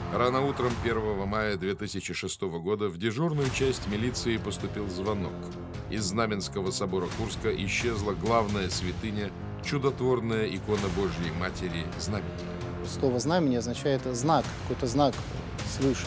Рано утром 1 мая 2006 года в дежурную часть милиции поступил звонок. Из Знаменского собора Курска исчезла главная святыня, чудотворная икона Божьей Матери Знамения. Слово «знамение» означает знак, какой-то знак свыше.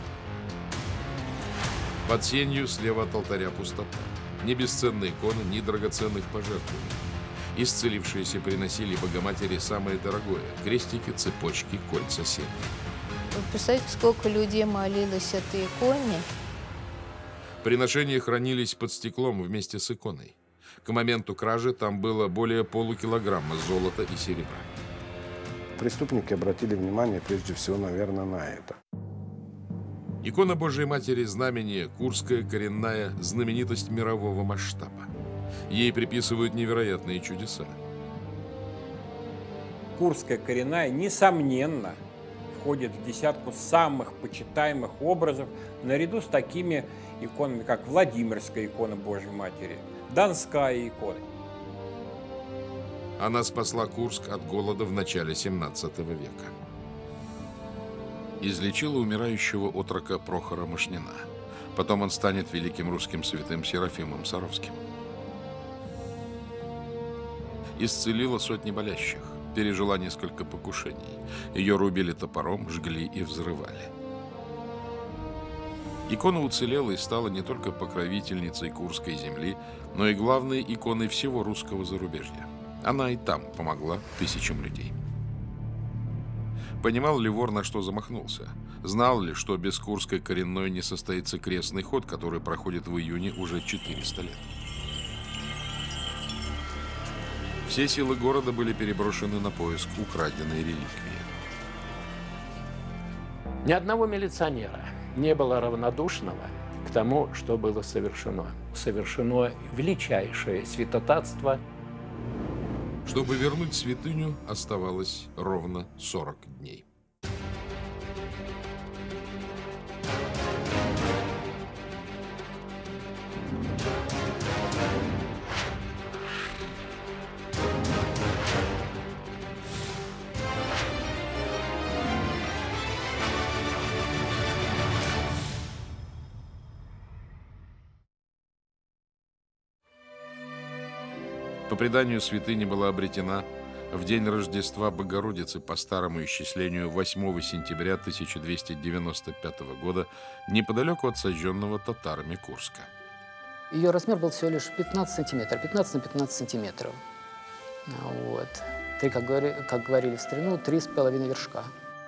Под сенью слева от алтаря пустота. Ни бесценной иконы, ни драгоценных пожертвований. Исцелившиеся приносили Богоматери самое дорогое – крестики, цепочки, кольца, серьги. Вы представляете, сколько людей молилось этой иконе? Приношения хранились под стеклом вместе с иконой. К моменту кражи там было более полукилограмма золота и серебра. Преступники обратили внимание прежде всего, наверное, на это. Икона Божьей Матери Знамения – курская коренная знаменитость мирового масштаба. Ей приписывают невероятные чудеса. Курская коренная, несомненно, входит в десятку самых почитаемых образов, наряду с такими иконами, как Владимирская икона Божьей Матери, Донская икона. Она спасла Курск от голода в начале 17 века. Излечила умирающего отрока Прохора Мышнина. Потом он станет великим русским святым Серафимом Саровским. Исцелила сотни болящих, пережила несколько покушений. Ее рубили топором, жгли и взрывали. Икона уцелела и стала не только покровительницей Курской земли, но и главной иконой всего русского зарубежья. Она и там помогла тысячам людей. Понимал ли вор, на что замахнулся? Знал ли, что без Курской коренной не состоится крестный ход, который проходит в июне уже 400 лет? Все силы города были переброшены на поиск украденной реликвии. Ни одного милиционера не было равнодушного к тому, что было совершено. Совершено величайшее святотатство. Чтобы вернуть святыню, оставалось ровно 40 дней. По преданию, святыня была обретена в день Рождества Богородицы по старому исчислению 8 сентября 1295 года неподалеку от сожженного татарами Курска. Ее размер был всего лишь 15 сантиметров, 15 на 15 сантиметров. Вот. Как говорили в старину, 3,5 вершка.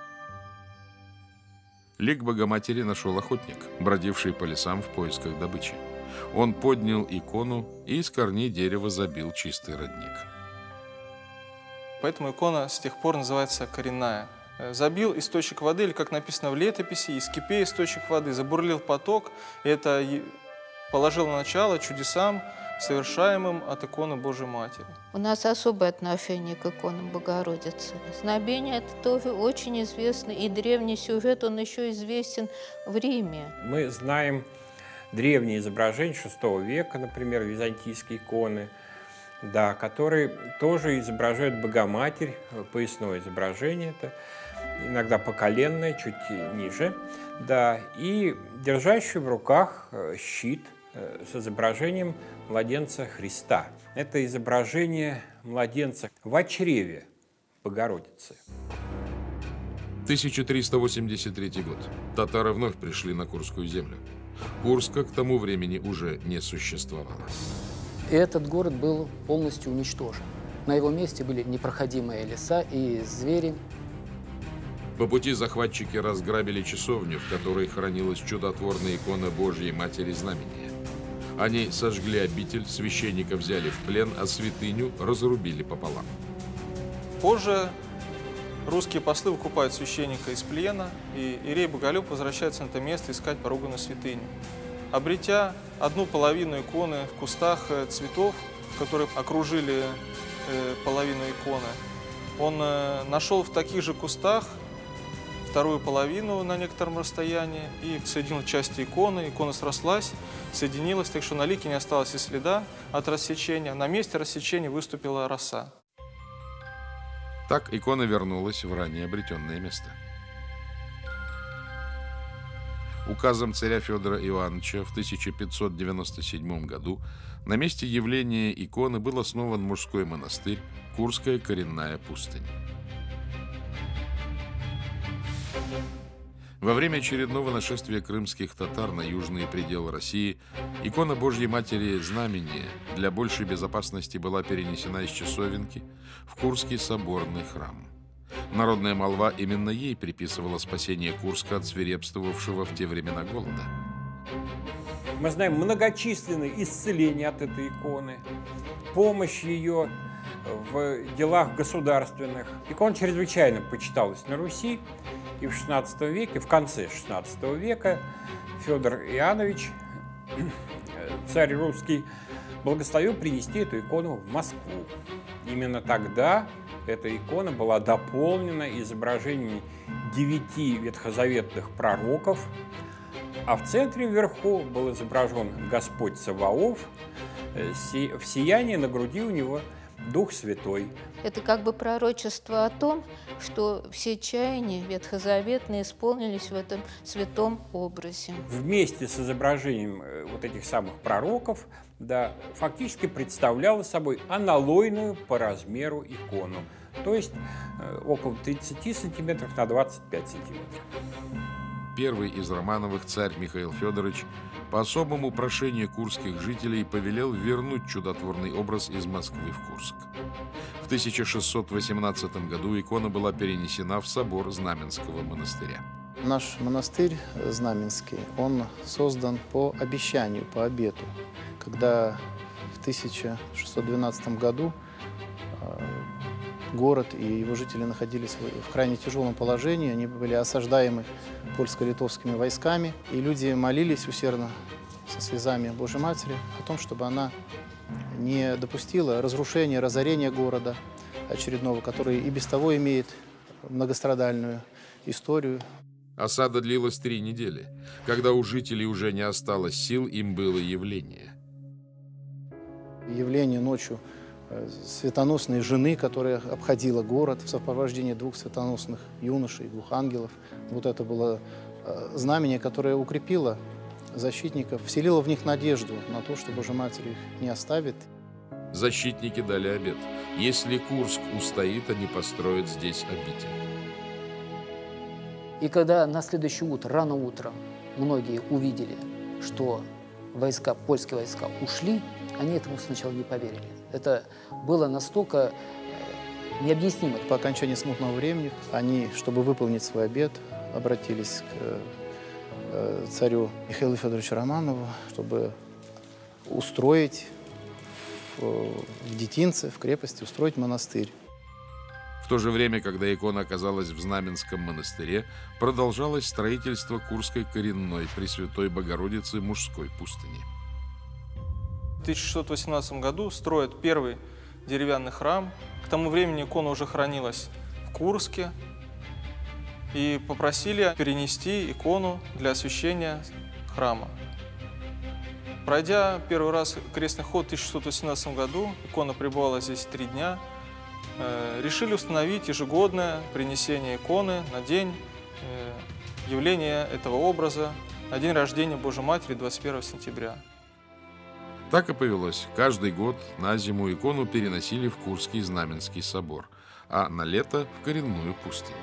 Лик Богоматери нашел охотник, бродивший по лесам в поисках добычи. Он поднял икону и из корней дерева забил чистый родник. Поэтому икона с тех пор называется коренная. Забил источник воды, или, как написано в летописи, из кипей источник воды, забурлил поток. И это положило начало чудесам, совершаемым от иконы Божьей Матери. У нас особое отношение к иконам Богородицы. Знамение – это тоже очень известный и древний сюжет, он еще известен в Риме. Мы знаем древние изображения VI века, например, византийские иконы, да, которые тоже изображают Богоматерь, поясное изображение, это иногда поколенное, чуть ниже, да, и держащий в руках щит с изображением младенца Христа. Это изображение младенца в чреве Богородицы. 1383 год. Татары вновь пришли на Курскую землю. Курска к тому времени уже не существовало. И этот город был полностью уничтожен. На его месте были непроходимые леса и звери. По пути захватчики разграбили часовню, в которой хранилась чудотворная икона Божьей Матери Знамения. Они сожгли обитель, священника взяли в плен, а святыню разрубили пополам. Позже русские послы выкупают священника из плена, и Ирей Боголюб возвращается на это место искать поруганную святыню. Обретя одну половину иконы в кустах цветов, которые окружили половину иконы, он нашел в таких же кустах вторую половину на некотором расстоянии и соединил части иконы. Икона срослась, соединилась, так что на лике не осталось и следа от рассечения. На месте рассечения выступила роса. Так икона вернулась в ранее обретенное место. Указом царя Федора Иоанновича в 1597 году на месте явления иконы был основан мужской монастырь Курская коренная пустынь. Во время очередного нашествия крымских татар на южные пределы России икона Божьей Матери Знамения для большей безопасности была перенесена из Часовенки в Курский соборный храм. Народная молва именно ей приписывала спасение Курска от свирепствовавшего в те времена голода. Мы знаем многочисленные исцеления от этой иконы, помощь ее в делах государственных. Икона чрезвычайно почиталась на Руси, и в XVI веке, в конце XVI века, Федор Иоаннович, царь русский, благословил принести эту икону в Москву. Именно тогда эта икона была дополнена изображениями 9 ветхозаветных пророков, а в центре вверху был изображен Господь Саваоф, в сиянии на груди у него Дух Святой. Это как бы пророчество о том, что все чаяния ветхозаветные исполнились в этом святом образе. Вместе с изображением вот этих самых пророков, да, фактически представляла собой аналойную по размеру икону, то есть около 30 сантиметров на 25 сантиметров. Первый из Романовых, царь Михаил Федорович, по особому прошению курских жителей повелел вернуть чудотворный образ из Москвы в Курск. В 1618 году икона была перенесена в собор Знаменского монастыря. Наш монастырь Знаменский, он создан по обещанию, по обету. Когда в 1612 году город и его жители находились в крайне тяжелом положении, они были осаждаемы польско-литовскими войсками, и люди молились усердно со слезами Божьей Матери о том, чтобы она не допустила разрушения, разорения города очередного, который и без того имеет многострадальную историю. Осада длилась 3 недели. Когда у жителей уже не осталось сил, им было явление. Явление ночью светоносной жены, которая обходила город в сопровождении 2 светоносных юношей, 2 ангелов. Вот это было знамение, которое укрепило защитников, вселило в них надежду на то, что Божья Матерь их не оставит. Защитники дали обет. Если Курск устоит, они построят здесь обитель. И когда на следующее утро, рано утром, многие увидели, что польские войска ушли, они этому сначала не поверили. Это было настолько необъяснимо. По окончании смутного времени они, чтобы выполнить свой обет, обратились к царю Михаилу Федоровичу Романову, чтобы устроить в Детинце, в крепости, устроить монастырь. В то же время, когда икона оказалась в Знаменском монастыре, продолжалось строительство Курской коренной Пресвятой Богородицы мужской пустыни. В 1618 году строят первый деревянный храм. К тому времени икона уже хранилась в Курске. И попросили перенести икону для освящения храма. Пройдя первый раз крестный ход в 1618 году, икона пребывала здесь 3 дня. Решили установить ежегодное принесение иконы на день явления этого образа, на день рождения Божьей Матери 21 сентября. Так и повелось. Каждый год на зиму икону переносили в Курский Знаменский собор, а на лето – в коренную пустыню.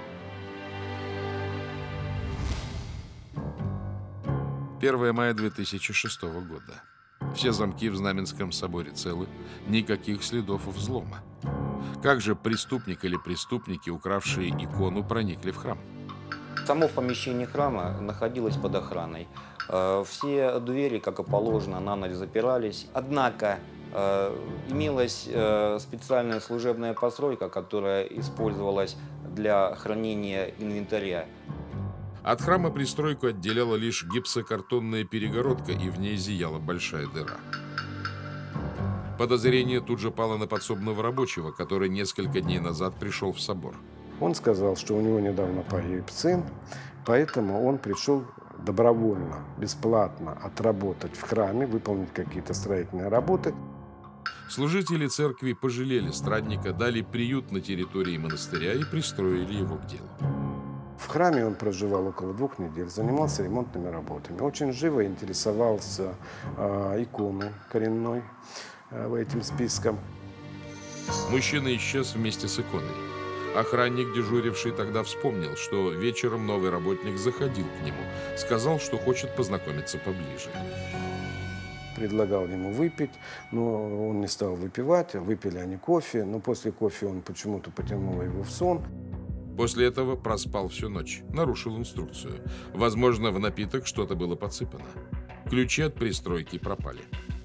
«1 мая 2006 года. Все замки в Знаменском соборе целы, никаких следов взлома. Как же преступник или преступники, укравшие икону, проникли в храм? Само помещение храма находилось под охраной. Все двери, как и положено, на ночь запирались. Однако имелась специальная служебная постройка, которая использовалась для хранения инвентаря. От храма пристройку отделяла лишь гипсокартонная перегородка, и в ней зияла большая дыра. Подозрение тут же пало на подсобного рабочего, который несколько дней назад пришел в собор. Он сказал, что у него недавно погиб сын, поэтому он пришел добровольно, бесплатно отработать в храме, выполнить какие-то строительные работы. Служители церкви пожалели страдника, дали приют на территории монастыря и пристроили его к делу. В храме он проживал около 2 недель, занимался ремонтными работами. Очень живо интересовался иконой коренной, этим списком. Мужчина исчез вместе с иконой. Охранник, дежуривший тогда, вспомнил, что вечером новый работник заходил к нему, сказал, что хочет познакомиться поближе. Предлагал ему выпить, но он не стал выпивать, выпили они кофе, но после кофе он почему-то потянул его в сон. После этого проспал всю ночь, нарушил инструкцию. Возможно, в напиток что-то было подсыпано. Ключи от пристройки пропали.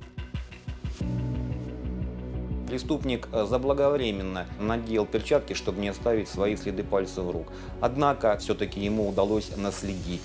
Преступник заблаговременно надел перчатки, чтобы не оставить свои следы пальцев рук. Однако все-таки ему удалось наследить.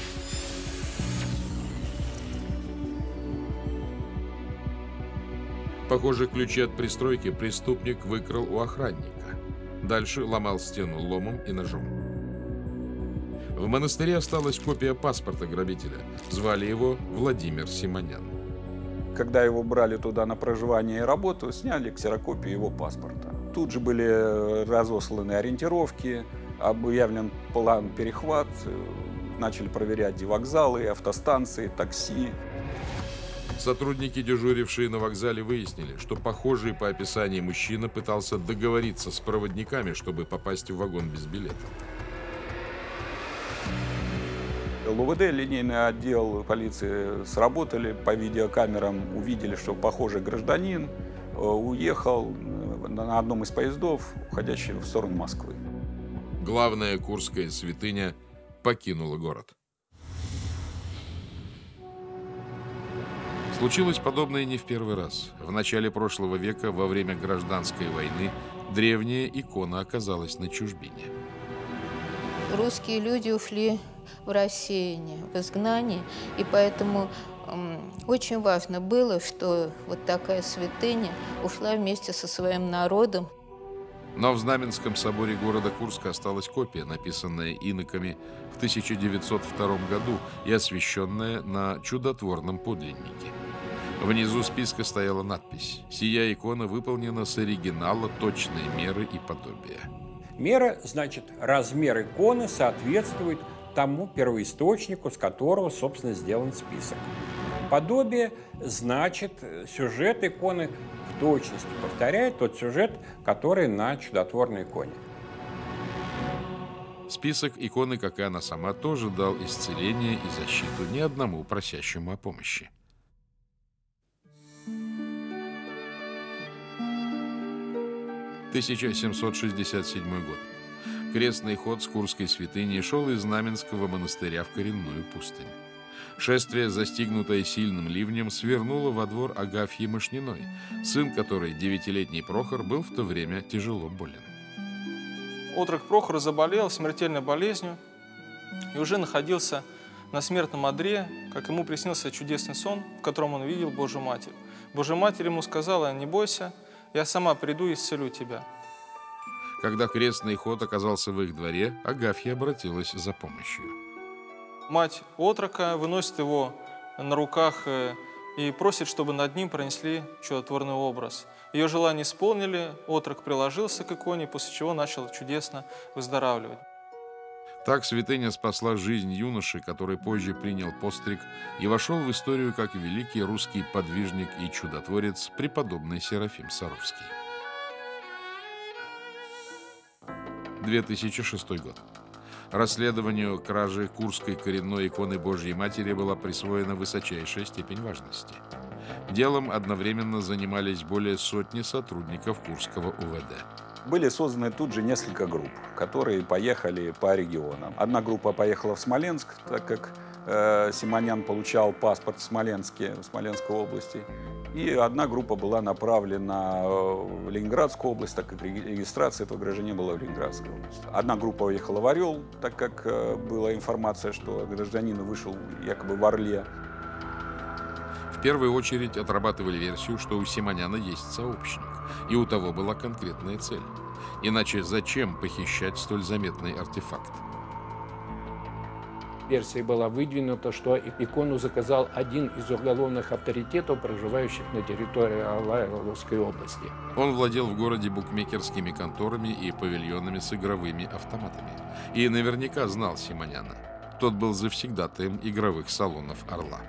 Похоже, ключи от пристройки преступник выкрал у охранника. Дальше ломал стену ломом и ножом. В монастыре осталась копия паспорта грабителя. Звали его Владимир Симонян. Когда его брали туда на проживание и работу, сняли ксерокопию его паспорта. Тут же были разосланы ориентировки, объявлен план перехват, начали проверять и вокзалы, и автостанции, такси. Сотрудники, дежурившие на вокзале, выяснили, что похожий по описанию мужчина пытался договориться с проводниками, чтобы попасть в вагон без билета. ЛУВД, линейный отдел полиции сработали, по видеокамерам увидели, что похожий гражданин уехал на одном из поездов, уходящих в сторону Москвы. Главная курская святыня покинула город. Случилось подобное не в первый раз. В начале прошлого века, во время гражданской войны, древняя икона оказалась на чужбине. Русские люди ушли в рассеяние, в изгнание, и поэтому очень важно было, что вот такая святыня ушла вместе со своим народом. Но в Знаменском соборе города Курска осталась копия, написанная иноками в 1902 году и освященная на чудотворном подлиннике. Внизу списка стояла надпись: «Сия икона выполнена с оригинала точной меры и подобия». Мера, значит, размер иконы соответствует тому первоисточнику, с которого, собственно, сделан список. Подобие, значит, сюжет иконы в точности повторяет тот сюжет, который на чудотворной иконе. Список иконы, как и она сама, тоже дал исцеление и защиту ни одному просящему о помощи. – 1767 год. Крестный ход с Курской святыни шел из Знаменского монастыря в коренную пустынь. Шествие, застигнутое сильным ливнем, свернуло во двор Агафьи Мышниной, сын которой, 9-летний Прохор, был в то время тяжело болен. Отрок Прохор заболел смертельной болезнью и уже находился на смертном одре, как ему приснился чудесный сон, в котором он видел Божию Матерь. Божья Матерь ему сказала: «Не бойся, я сама приду и исцелю тебя». Когда крестный ход оказался в их дворе, Агафья обратилась за помощью. Мать отрока выносит его на руках и просит, чтобы над ним пронесли чудотворный образ. Ее желание исполнили, отрок приложился к иконе, после чего начал чудесно выздоравливать. Так святыня спасла жизнь юноши, который позже принял постриг и вошел в историю как великий русский подвижник и чудотворец преподобный Серафим Саровский. 2006 год. Расследованию кражи Курской коренной иконы Божьей Матери была присвоена высочайшая степень важности. Делом одновременно занимались более сотни сотрудников Курского УВД. Были созданы тут же несколько групп, которые поехали по регионам. Одна группа поехала в Смоленск, так как Симонян получал паспорт в Смоленске, в Смоленской области. И одна группа была направлена в Ленинградскую область, так как регистрация этого гражданина была в Ленинградской области. Одна группа уехала в Орел, так как была информация, что гражданин вышел якобы в Орле. В первую очередь отрабатывали версию, что у Симоняна есть сообщник, и у того была конкретная цель. Иначе зачем похищать столь заметный артефакт? Версия была выдвинута, что икону заказал один из уголовных авторитетов, проживающих на территории Алаировской области. Он владел в городе букмекерскими конторами и павильонами с игровыми автоматами. И наверняка знал Симоняна. Тот был завсегдатаем игровых салонов «Орла».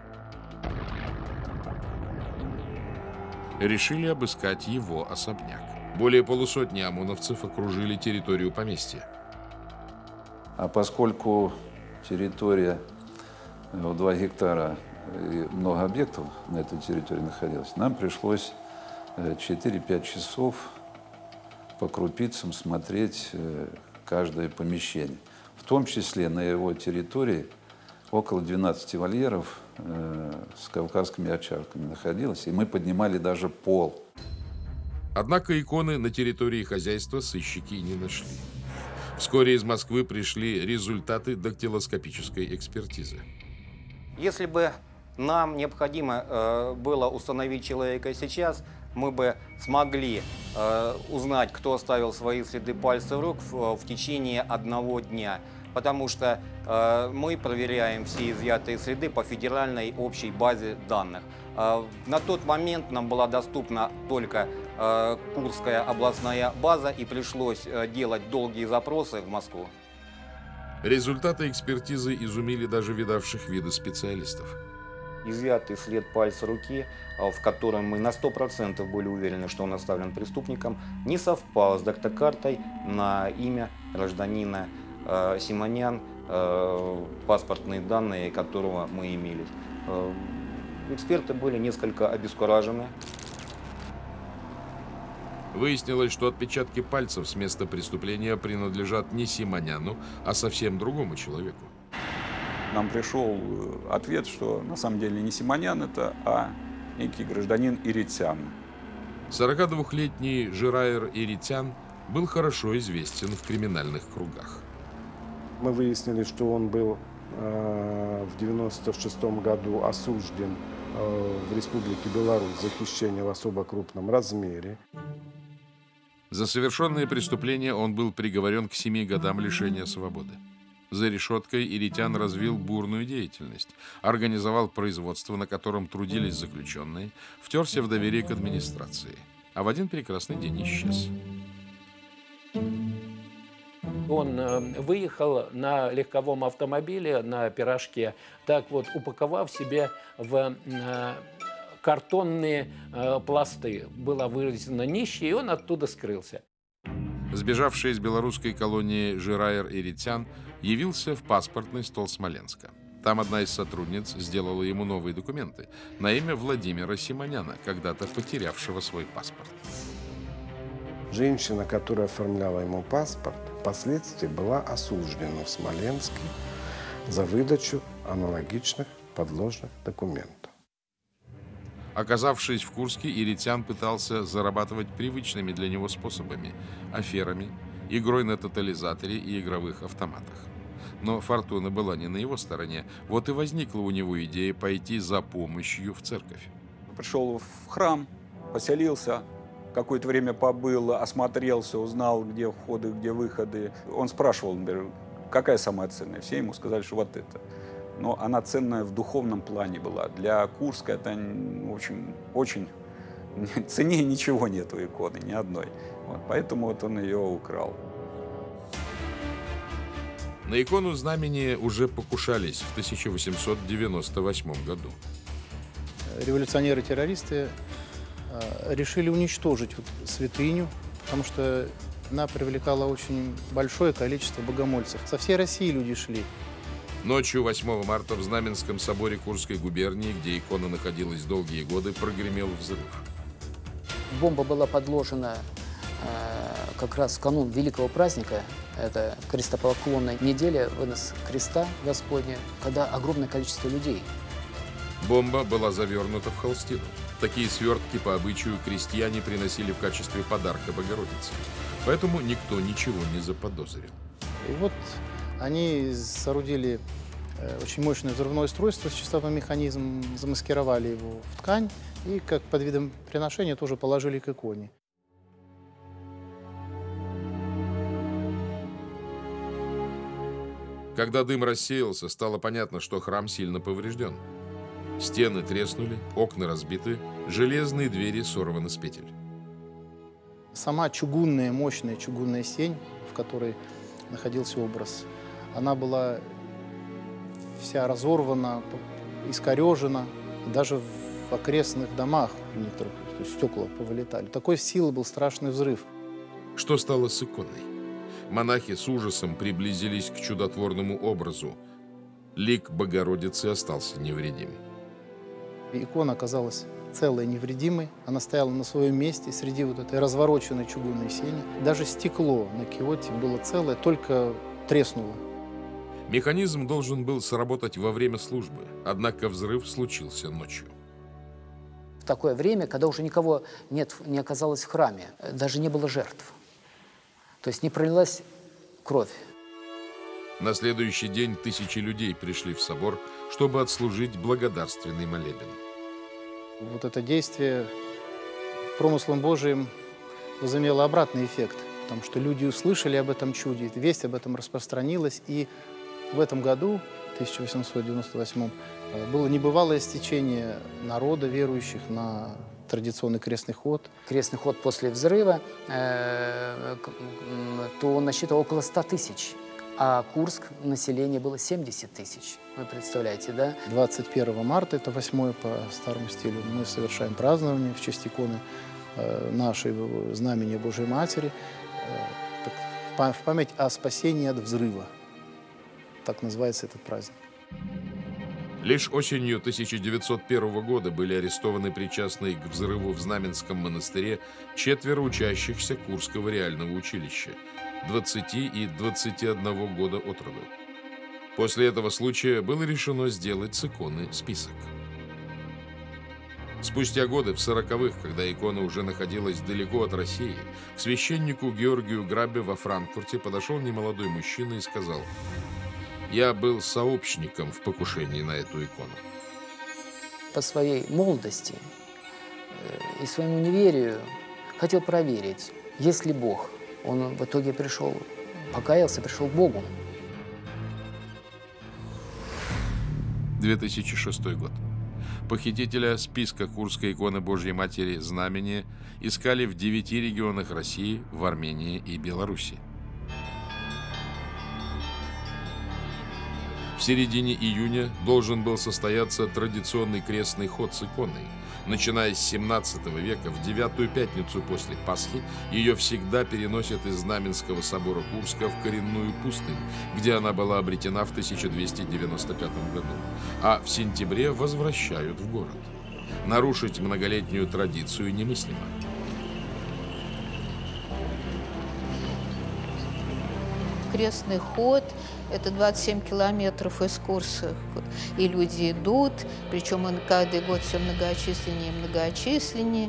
Решили обыскать его особняк. Более полусотни ОМОНовцев окружили территорию поместья. А поскольку территория в 2 гектара и много объектов на этой территории находилось, нам пришлось 4-5 часов по крупицам смотреть каждое помещение. В том числе на его территории около 12 вольеров с кавказскими овчарками находилось, и мы поднимали даже пол. Однако иконы на территории хозяйства сыщики не нашли. Вскоре из Москвы пришли результаты дактилоскопической экспертизы. Если бы нам необходимо было установить человека сейчас, мы бы смогли узнать, кто оставил свои следы пальцев рук в течение 1 дня. Потому что мы проверяем все изъятые следы по федеральной общей базе данных. На тот момент нам была доступна только Курская областная база, и пришлось делать долгие запросы в Москву. Результаты экспертизы изумили даже видавших виды специалистов. Изъятый след пальца руки, в котором мы на 100% были уверены, что он оставлен преступником, не совпал с дактокартой на имя гражданина Симонян, паспортные данные которого мы имели. Эксперты были несколько обескуражены. Выяснилось, что отпечатки пальцев с места преступления принадлежат не Симоняну, а совсем другому человеку. Нам пришел ответ, что на самом деле не Симонян это, а некий гражданин Иритян. 42-летний Жираир Иритян был хорошо известен в криминальных кругах. Мы выяснили, что он был в 1996 году осужден в Республике Беларусь за хищение в особо крупном размере. За совершенные преступления он был приговорен к 7 годам лишения свободы. За решеткой Иритян развил бурную деятельность, организовал производство, на котором трудились заключенные, втерся в доверие к администрации, а в один прекрасный день исчез. Он выехал на легковом автомобиле, на пирожке, так вот упаковав себя в картонные пласты. Была вывезена нищий, и он оттуда скрылся. Сбежавший из белорусской колонии Жираир Иритян явился в паспортный стол Смоленска. Там одна из сотрудниц сделала ему новые документы на имя Владимира Симоняна, когда-то потерявшего свой паспорт. Женщина, которая оформляла ему паспорт, впоследствии была осуждена в Смоленске за выдачу аналогичных подложных документов. Оказавшись в Курске, Иритян пытался зарабатывать привычными для него способами – аферами, игрой на тотализаторе и игровых автоматах. Но фортуна была не на его стороне. Вот и возникла у него идея пойти за помощью в церковь. Пришел в храм, поселился, какое-то время побыл, осмотрелся, узнал, где входы, где выходы. Он спрашивал, например, какая самая ценная? Все ему сказали, что вот это. Но она ценная в духовном плане была. Для Курска это, в общем, очень ценнее ничего нет у иконы, ни одной. Вот, поэтому вот он ее украл. На икону знамения уже покушались в 1898 году. Революционеры-террористы решили уничтожить святыню, потому что она привлекала очень большое количество богомольцев. Со всей России люди шли. Ночью 8 марта в Знаменском соборе Курской губернии, где икона находилась долгие годы, прогремел взрыв. Бомба была подложена как раз в канун великого праздника, это крестопоклонная неделя, вынос креста Господня, когда огромное количество людей. Бомба была завернута в холстину. Такие свертки по обычаю крестьяне приносили в качестве подарка Богородице. Поэтому никто ничего не заподозрил. И вот они соорудили очень мощное взрывное устройство с чистовым механизмом, замаскировали его в ткань и, как под видом приношения, тоже положили к иконе. Когда дым рассеялся, стало понятно, что храм сильно поврежден. Стены треснули, окна разбиты, железные двери сорваны с петель. Сама чугунная, мощная чугунная сень, в которой находился образ, она была вся разорвана, искорежена, даже в окрестных домах в некоторых, то есть стекла повылетали. Такой силы был страшный взрыв. Что стало с иконой? Монахи с ужасом приблизились к чудотворному образу. Лик Богородицы остался невредим. Икона оказалась целой, невредимой. Она стояла на своем месте среди вот этой развороченной чугунной сени. Даже стекло на киоте было целое, только треснуло. Механизм должен был сработать во время службы, однако взрыв случился ночью. В такое время, когда уже никого не оказалось в храме, даже не было жертв. То есть не пролилась кровь. На следующий день тысячи людей пришли в собор, чтобы отслужить благодарственный молебен. Вот это действие промыслом Божиим возымело обратный эффект, потому что люди услышали об этом чуде, весть об этом распространилась, и в этом году, 1898, было небывалое стечение народа, верующих, на традиционный крестный ход. Крестный ход после взрыва, то он насчитывал около 100 тысяч, а Курск население было 70 тысяч. Вы представляете, да? 21 марта, это 8 по старому стилю, мы совершаем празднование в честь иконы нашей знамения Божией Матери, в память о спасении от взрыва. Так называется этот праздник. Лишь осенью 1901 года были арестованы причастные к взрыву в Знаменском монастыре 4 учащихся Курского реального училища, 20 и 21 года от роду. После этого случая было решено сделать с иконы список. Спустя годы, в 40-х, когда икона уже находилась далеко от России, к священнику Георгию Грабе во Франкфурте подошел немолодой мужчина и сказал: «Я был сообщником в покушении на эту икону». По своей молодости и своему неверию хотел проверить, есть ли Бог. Он в итоге пришел, покаялся, пришел к Богу. 2006 год. Похитителя списка Курской иконы Божьей Матери Знамения искали в 9 регионах России, в Армении и Беларуси. В середине июня должен был состояться традиционный крестный ход с иконой. Начиная с 17 века, в 9-ю пятницу после Пасхи, ее всегда переносят из Знаменского собора Курска в коренную пустынь, где она была обретена в 1295 году, а в сентябре возвращают в город. Нарушить многолетнюю традицию немыслимо. Крестный ход – это 27 километров из Курска, и люди идут, причем он каждый год все многочисленнее и многочисленнее.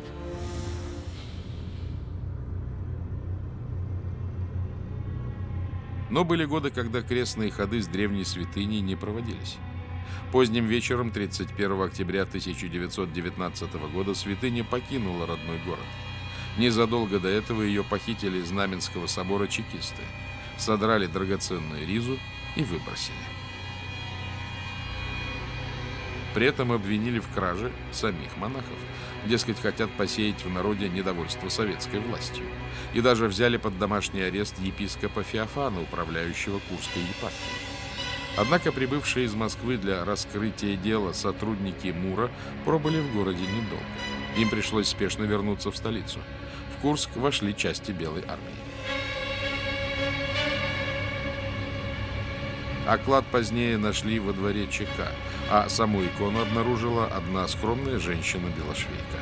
Но были годы, когда крестные ходы с древней святыней не проводились. Поздним вечером 31 октября 1919 года святыня покинула родной город. Незадолго до этого ее похитили из Знаменского собора чекисты, содрали драгоценную ризу и выбросили. При этом обвинили в краже самих монахов. Дескать, хотят посеять в народе недовольство советской властью. И даже взяли под домашний арест епископа Феофана, управляющего Курской епархией. Однако прибывшие из Москвы для раскрытия дела сотрудники МУРа пробыли в городе недолго. Им пришлось спешно вернуться в столицу. В Курск вошли части Белой армии. Оклад позднее нашли во дворе ЧК, а саму икону обнаружила одна скромная женщина-белошвейка.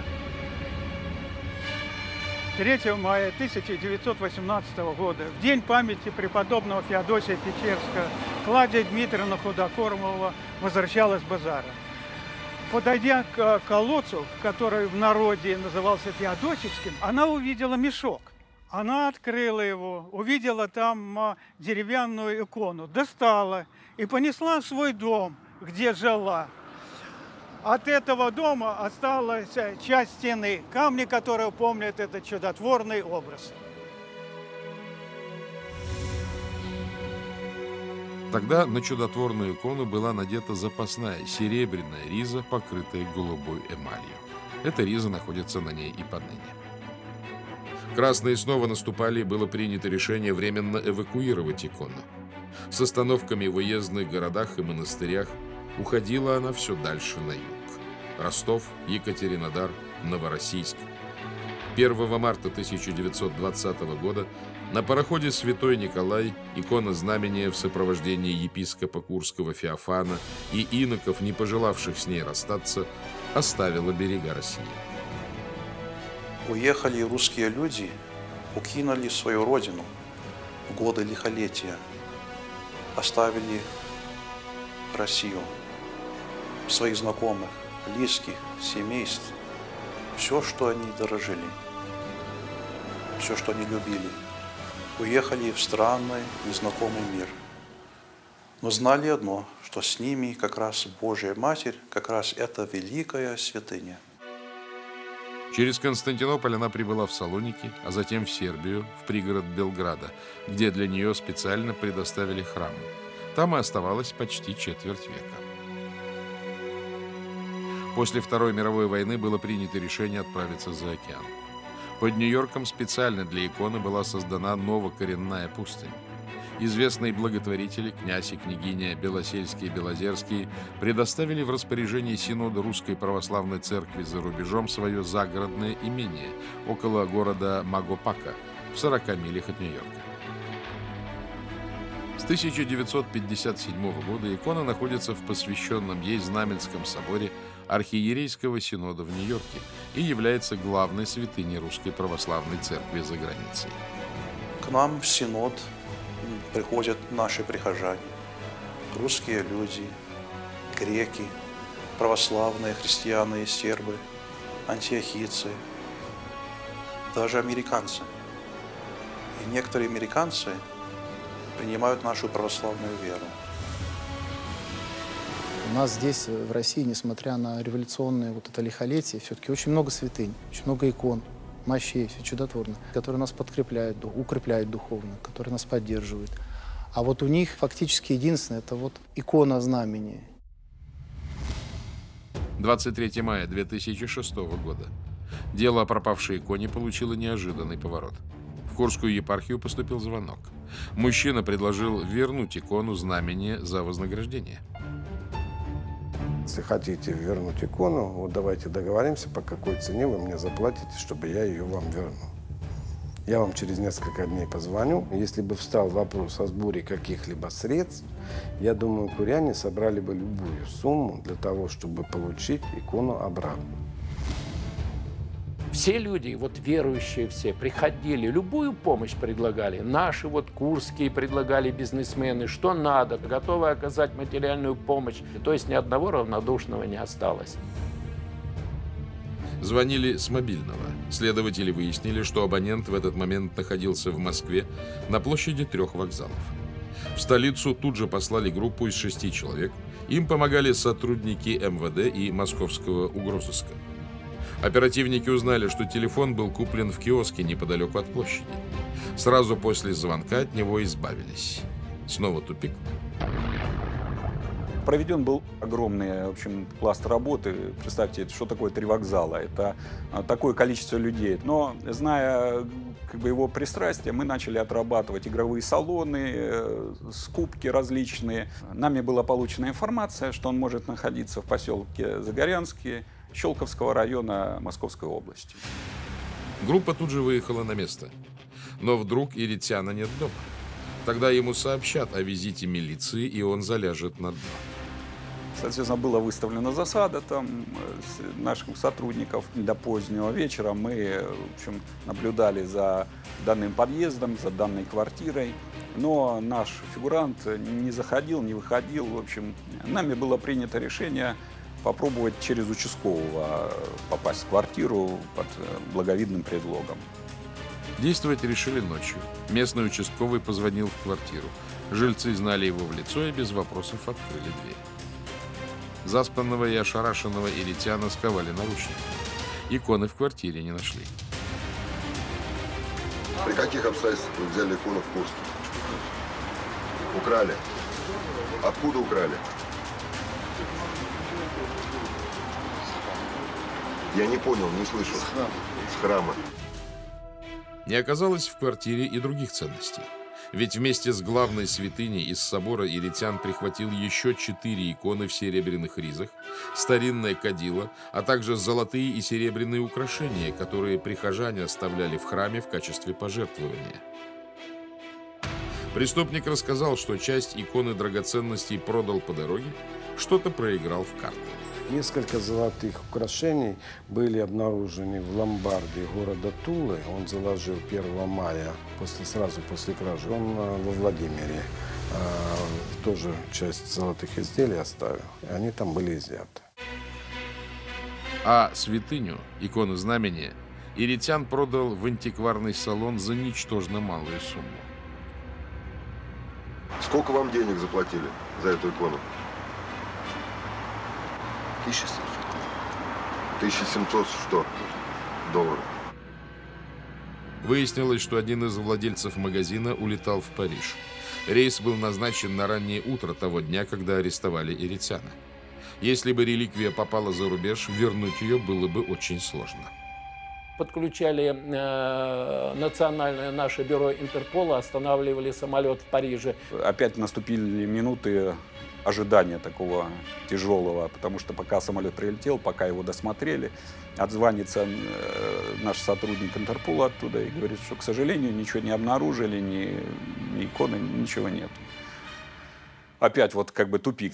3 мая 1918 года, в день памяти преподобного Феодосия Печерского, Клавдия Дмитриевна Худокормова возвращалась с базара. Подойдя к колодцу, который в народе назывался Феодосевским, она увидела мешок. Она открыла его, увидела там деревянную икону, достала и понесла в свой дом, где жила. От этого дома осталась часть стены, камни, которые помнят этот чудотворный образ. Тогда на чудотворную икону была надета запасная серебряная риза, покрытая голубой эмалью. Эта риза находится на ней и поныне. Красные снова наступали, и было принято решение временно эвакуировать икону. С остановками в уездных городах и монастырях уходила она все дальше на юг. Ростов, Екатеринодар, Новороссийск. 1 марта 1920 года на пароходе «Святой Николай» икона знамения в сопровождении епископа Курского Феофана и иноков, не пожелавших с ней расстаться, оставила берега России. Уехали русские люди, укинули свою родину в годы лихолетия, оставили Россию, своих знакомых, близких, семейств, все, что они дорожили, все, что они любили. Уехали в странный, незнакомый мир. Но знали одно, что с ними как раз Божья Матерь, как раз эта великая святыня. Через Константинополь она прибыла в Салоники, а затем в Сербию, в пригород Белграда, где для нее специально предоставили храм. Там и оставалась почти четверть века. После Второй мировой войны было принято решение отправиться за океан. Под Нью-Йорком специально для иконы была создана новокоренная пустынь. Известные благотворители, князь и княгиня Белосельские и Белозерские, предоставили в распоряжение Синода Русской Православной Церкви за рубежом свое загородное имение около города Магопака в 40 милях от Нью-Йорка. С 1957 года икона находится в посвященном ей Знаменском соборе Архиерейского Синода в Нью-Йорке и является главной святыней Русской Православной Церкви за границей. К нам в Синод приходят наши прихожане, русские люди, греки, православные христиане и сербы, антиохийцы, даже американцы. И некоторые американцы принимают нашу православную веру. У нас здесь, в России, несмотря на революционное вот это лихолетие, все-таки очень много святынь, очень много икон, мощей, все чудотворно, которые нас подкрепляют, укрепляют духовно, которые нас поддерживают. А вот у них фактически единственное – это вот икона знамения. 23 мая 2006 года. Дело о пропавшей иконе получило неожиданный поворот. В Курскую епархию поступил звонок. Мужчина предложил вернуть икону знамения за вознаграждение. Если хотите вернуть икону, вот давайте договоримся, по какой цене вы мне заплатите, чтобы я ее вам вернул. Я вам через несколько дней позвоню. Если бы встал вопрос о сборе каких-либо средств, я думаю, куряне собрали бы любую сумму для того, чтобы получить икону обратно. Все люди, вот верующие все, приходили, любую помощь предлагали. Наши вот курские предлагали бизнесмены, что надо, готовы оказать материальную помощь. То есть ни одного равнодушного не осталось. Звонили с мобильного. Следователи выяснили, что абонент в этот момент находился в Москве на площади 3 вокзалов. В столицу тут же послали группу из 6 человек. Им помогали сотрудники МВД и московского угрозыска. Оперативники узнали, что телефон был куплен в киоске неподалеку от площади. Сразу после звонка от него избавились. Снова тупик. Проведен был огромный, в общем, пласт работы. Представьте, что такое 3 вокзала? Это такое количество людей. Но, зная его пристрастие, мы начали отрабатывать игровые салоны, скупки различные. Нами была получена информация, что он может находиться в поселке Загорянский Щелковского района Московской области. Группа тут же выехала на место. Но вдруг Иритяна нет дома. Тогда ему сообщат о визите милиции, и он заляжет на дно. Соответственно, была выставлена засада там наших сотрудников. До позднего вечера мы, в общем, наблюдали за данным подъездом, за данной квартирой. Но наш фигурант не заходил, не выходил. В общем, нами было принято решение попробовать через участкового попасть в квартиру под благовидным предлогом. Действовать решили ночью. Местный участковый позвонил в квартиру. Жильцы знали его в лицо и без вопросов открыли дверь. Заспанного и ошарашенного Иритяна сковали наручниками. Иконы в квартире не нашли. При каких обстоятельствах вы взяли икону в Курске? Украли? Откуда украли? Я не понял, не слышу. С храма. Не оказалось в квартире и других ценностей. Ведь вместе с главной святыней из собора Иритян прихватил еще 4 иконы в серебряных ризах, старинное кадило, а также золотые и серебряные украшения, которые прихожане оставляли в храме в качестве пожертвования. Преступник рассказал, что часть иконы драгоценностей продал по дороге, что-то проиграл в карты. Несколько золотых украшений были обнаружены в ломбарде города Тулы. Он заложил 1 мая, сразу после кражи. Он во Владимире тоже часть золотых изделий оставил. И они там были изъяты. А святыню, икону знамения, Иритян продал в антикварный салон за ничтожно малую сумму. Сколько вам денег заплатили за эту икону? 1700. 1700 что? Долларов. Выяснилось, что один из владельцев магазина улетал в Париж. Рейс был назначен на раннее утро того дня, когда арестовали Иритяна. Если бы реликвия попала за рубеж, вернуть ее было бы очень сложно. Подключали национальное наше бюро Интерпола, останавливали самолет в Париже. Опять наступили минуты ожидания такого тяжелого, потому что пока самолет прилетел, пока его досмотрели, отзвонится наш сотрудник Интерпола оттуда и говорит, что, к сожалению, ничего не обнаружили, ни иконы, ничего нет. Опять вот как бы тупик.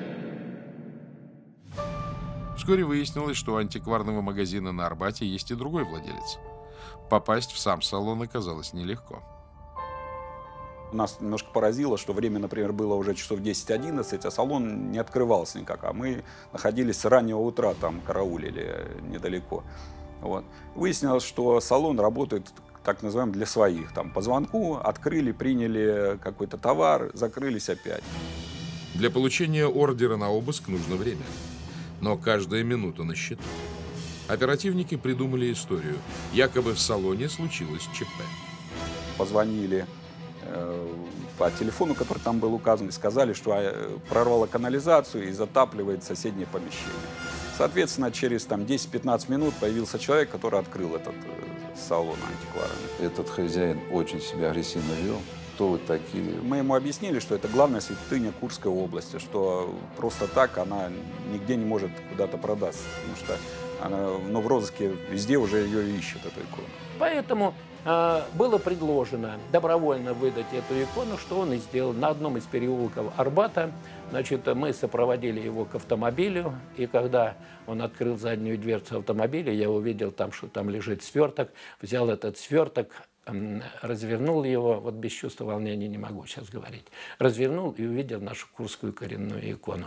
Вскоре выяснилось, что у антикварного магазина на Арбате есть и другой владелец. Попасть в сам салон оказалось нелегко. Нас немножко поразило, что время, например, было уже часов 10-11, а салон не открывался никак. А мы находились с раннего утра, там караулили недалеко. Вот. Выяснилось, что салон работает, так называемый, для своих. Там по звонку открыли, приняли какой-то товар, закрылись опять. Для получения ордера на обыск нужно время. Но каждая минута на счету. Оперативники придумали историю. Якобы в салоне случилось ЧП. Позвонили по телефону, который там был указан, и сказали, что прорвало канализацию и затапливает соседнее помещение. Соответственно, через 10-15 минут появился человек, который открыл этот салон антикварный. Этот хозяин очень себя агрессивно вел. Кто вы такие? Мы ему объяснили, что это главная святыня Курской области, что просто так она нигде не может куда-то продаться, потому что она, в розыске везде уже ее ищут, эту икону. Поэтому было предложено добровольно выдать эту икону, что он и сделал. На одном из переулков Арбата, значит, мы сопроводили его к автомобилю, и когда он открыл заднюю дверцу автомобиля, я увидел там, что там лежит сверток, взял этот сверток, развернул его, вот без чувства волнения не могу сейчас говорить, развернул и увидел нашу курскую коренную икону.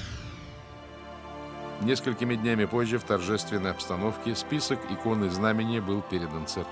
Несколькими днями позже в торжественной обстановке список икон и знамения был передан церкви.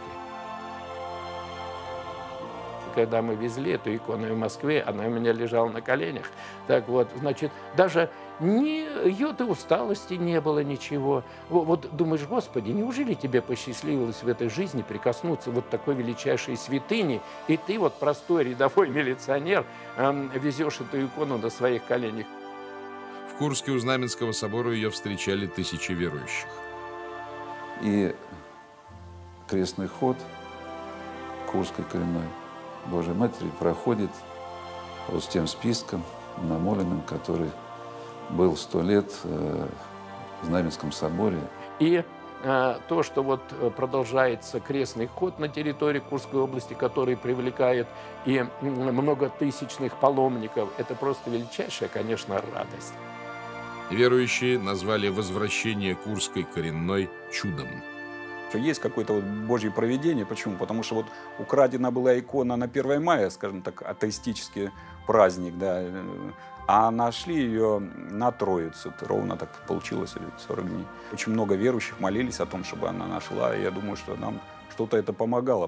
Когда мы везли эту икону в Москве, она у меня лежала на коленях. Так вот, значит, даже ни йоты усталости не было, ничего. Вот думаешь, Господи, неужели тебе посчастливилось в этой жизни прикоснуться вот такой величайшей святыни, и ты вот простой рядовой милиционер везешь эту икону на своих коленях? В Курске у Знаменского собора ее встречали тысячи верующих. И крестный ход Курской коренной Божьей Матери проходит вот с тем списком намоленным, который был 100 лет в Знаменском соборе. И то, что вот продолжается крестный ход на территории Курской области, который привлекает и многотысячных паломников, это просто величайшая, конечно, радость. Верующие назвали возвращение Курской коренной чудом. Есть какое-то вот Божье провидение. Почему? Потому что вот украдена была икона на 1 мая, скажем так, атеистический праздник, да, а нашли ее на Троицу. Ровно так получилось, 40 дней. Очень много верующих молились о том, чтобы она нашла, и я думаю, что нам что-то это помогало.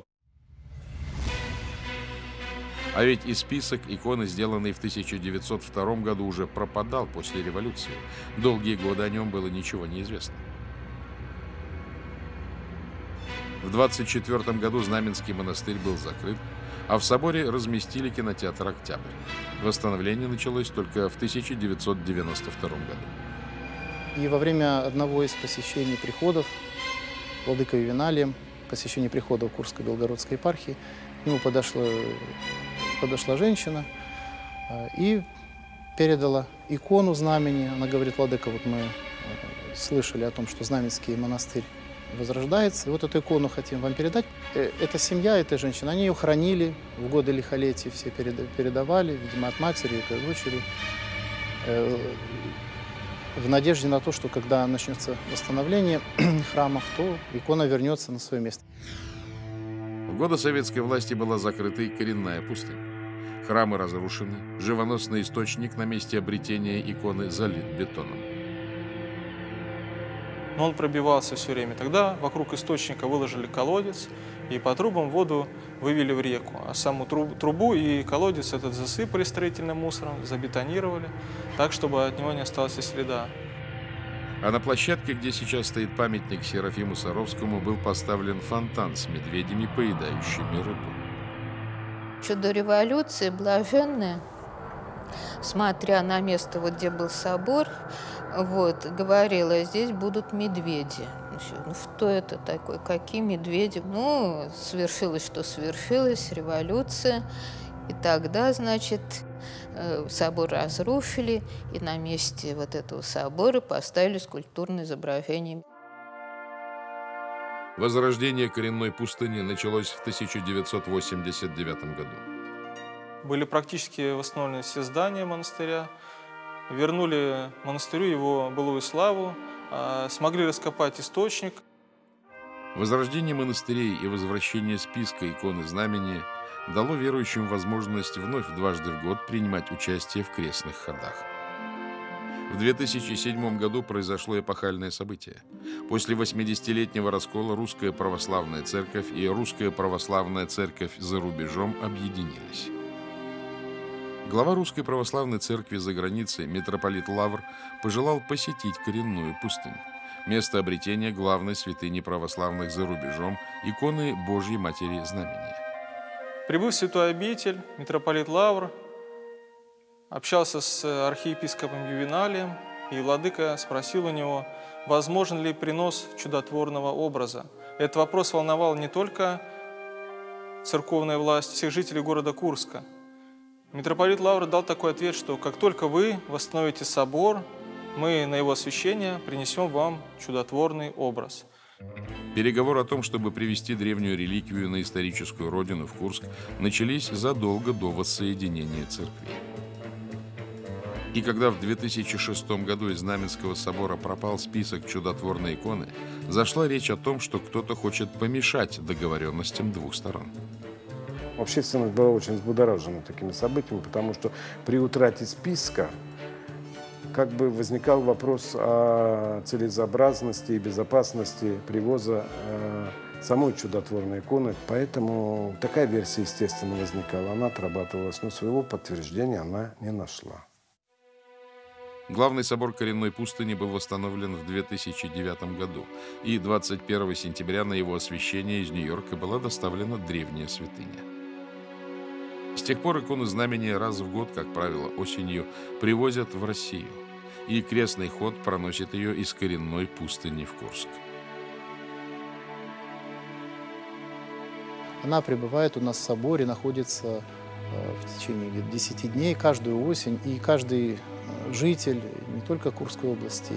А ведь и список иконы, сделанный в 1902 году, уже пропадал после революции. Долгие годы о нем было ничего не известно. В 1924 году Знаменский монастырь был закрыт, А в соборе разместили кинотеатр «Октябрь». Восстановление началось только в 1992 году. И во время одного из посещений приходов владыкой Ювеналием, посещение приходов Курской Белгородской епархии, к нему подошла женщина и передала икону знамени. Она говорит: владыка, вот мы слышали о том, что Знаменский монастырь возрождается, и вот эту икону хотим вам передать. Эта семья этой женщины, они ее хранили в годы лихолетия, все передавали, видимо, от матери и от дочери, в надежде на то, что когда начнется восстановление храмов, то икона вернется на свое место. В годы советской власти была закрыта и коренная пустынь. Храмы разрушены, живоносный источник на месте обретения иконы залит бетоном. Но он пробивался все время. Тогда вокруг источника выложили колодец, и по трубам воду вывели в реку. А саму трубу и колодец этот засыпали строительным мусором, забетонировали, так, чтобы от него не осталось и следа. А на площадке, где сейчас стоит памятник Серафиму Саровскому, был поставлен фонтан с медведями, поедающими рыбу. Еще до революции блаженная, смотря на место, вот где был собор, вот, говорила: здесь будут медведи. Ну, что это такое? Какие медведи? Ну, свершилось, что свершилось, революция. И тогда, значит, собор разрушили, и на месте вот этого собора поставили скульптурное изображение. Возрождение коренной пустыни началось в 1989 году. Были практически восстановлены все здания монастыря, вернули монастырю его былую славу, смогли раскопать источник. Возрождение монастырей и возвращение списка иконы знамения дало верующим возможность вновь дважды в год принимать участие в крестных ходах. В 2007 году произошло эпохальное событие. После 80-летнего раскола Русская Православная Церковь и Русская Православная Церковь за рубежом объединились. Глава Русской Православной Церкви за границей, митрополит Лавр, пожелал посетить коренную пустыню, место обретения главной святыни православных за рубежом, иконы Божьей Матери Знамения. Прибыв в святую обитель, митрополит Лавр общался с архиепископом Ювеналием, и владыка спросил у него, возможен ли принос чудотворного образа. Этот вопрос волновал не только церковную власть, всех жителей города Курска. Митрополит Лавр дал такой ответ, что как только вы восстановите собор, мы на его освящение принесем вам чудотворный образ. Переговоры о том, чтобы привезти древнюю реликвию на историческую родину, в Курск, начались задолго до воссоединения церквей. И когда в 2006 году из Знаменского собора пропал список чудотворной иконы, зашла речь о том, что кто-то хочет помешать договоренностям двух сторон. Общественность была очень взбудоражена такими событиями, потому что при утрате списка как бы возникал вопрос о целесообразности и безопасности привоза самой чудотворной иконы. Поэтому такая версия, естественно, возникала. Она отрабатывалась, но своего подтверждения она не нашла. Главный собор коренной пустыни был восстановлен в 2009 году, и 21 сентября на его освящение из Нью-Йорка была доставлена древняя святыня. С тех пор иконы знамения раз в год, как правило, осенью, привозят в Россию, и крестный ход проносит ее из коренной пустыни в Курск. Она пребывает у нас в соборе, находится в течение 10 дней, каждую осень, и каждый житель не только Курской области,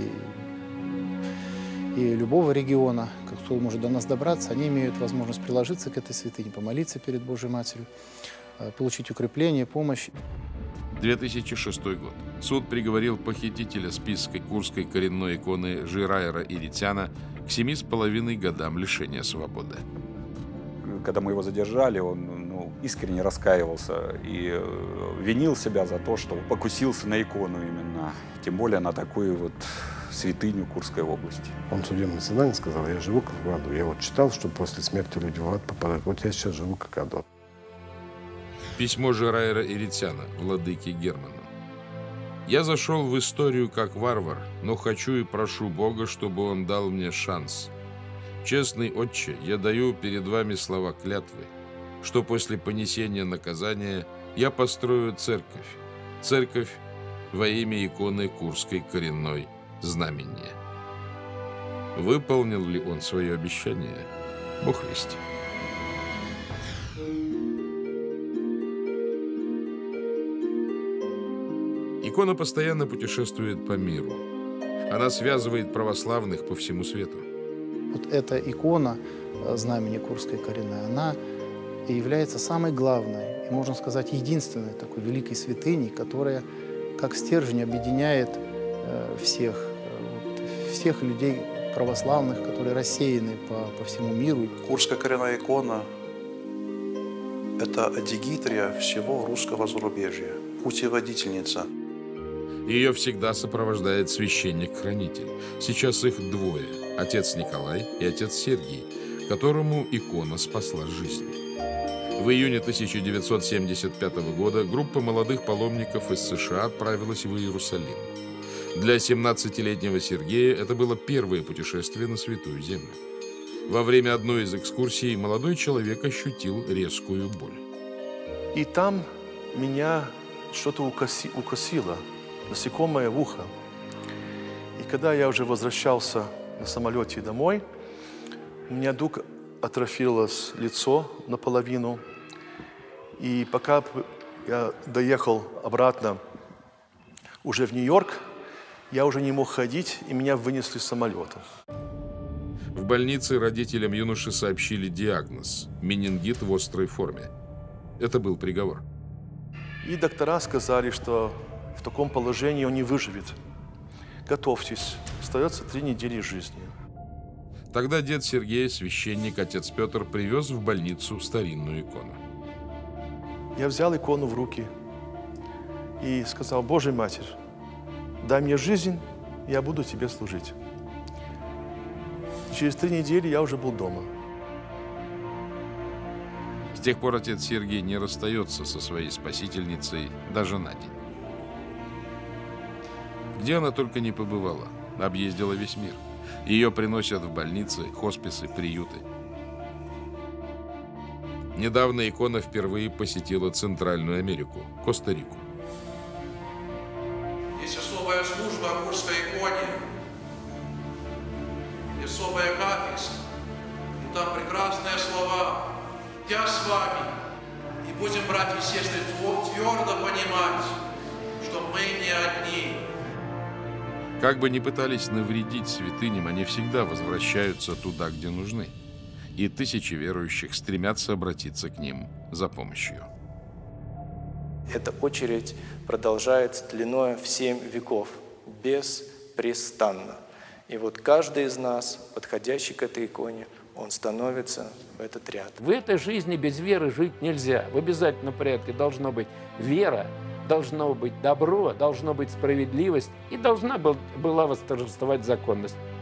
и любого региона, кто может до нас добраться, они имеют возможность приложиться к этой святыне, помолиться перед Божьей Матерью, получить укрепление, помощь. 2006 год. Суд приговорил похитителя списка курской коренной иконы Жирайра Иритяна к 7,5 годам лишения свободы. Когда мы его задержали, он искренне раскаивался и винил себя за то, что покусился на икону именно, тем более на такую вот святыню Курской области. Он в судебном заседании сказал: я живу как в аду. Я вот читал, что после смерти люди в ад попадают. Вот я сейчас живу как аду. Письмо Жирайра Иритяна владыке Герману. «Я зашел в историю как варвар, но хочу и прошу Бога, чтобы Он дал мне шанс. Честный Отче, я даю перед вами слова клятвы. что после понесения наказания я построю церковь, церковь во имя иконы Курской коренной знамения. Выполнил ли он свое обещание? Бог весть. Икона постоянно путешествует по миру. Она связывает православных по всему свету. Вот эта икона знамени Курской коренной, она является самой главной и, можно сказать, единственной такой великой святыней, которая как стержень объединяет всех людей православных, которые рассеяны по всему миру. Курская коренная икона – это адигитрия всего русского зарубежья, путеводительница. Ее всегда сопровождает священник-хранитель. Сейчас их двое – отец Николай и отец Сергий, которому икона спасла жизнь. В июне 1975 года группа молодых паломников из США отправилась в Иерусалим. Для 17-летнего Сергея это было первое путешествие на Святую Землю. Во время одной из экскурсий молодой человек ощутил резкую боль. И там меня что-то укусило, насекомое в ухо. И когда я уже возвращался на самолете домой, у меня вдруг атрофировалось лицо наполовину. И пока я доехал обратно уже в Нью-Йорк, я уже не мог ходить, и меня вынесли с самолета. В больнице родителям юноши сообщили диагноз – менингит в острой форме. Это был приговор. И доктора сказали, что в таком положении он не выживет. Готовьтесь, остается 3 недели жизни. Тогда дед Сергей, священник, отец Петр, привез в больницу старинную икону. Я взял икону в руки и сказал: «Божья Матерь, дай мне жизнь, я буду тебе служить». Через 3 недели я уже был дома. С тех пор отец Сергий не расстается со своей спасительницей даже на день. Где она только не побывала, объездила весь мир. Ее приносят в больницы, хосписы, приюты. Недавно икона впервые посетила Центральную Америку, Коста-Рику. Есть особая служба о Курской иконе, особая кафедра, и там прекрасные слова. Я с вами, и будем, братья и сестры, твердо понимать, что мы не одни. Как бы ни пытались навредить святыням, они всегда возвращаются туда, где нужны. И тысячи верующих стремятся обратиться к ним за помощью. Эта очередь продолжается длиной в 7 веков, беспрестанно. И вот каждый из нас, подходящий к этой иконе, он становится в этот ряд. В этой жизни без веры жить нельзя. В обязательном порядке должна быть вера, должно быть добро, должна быть справедливость и должна была восторжествовать законность.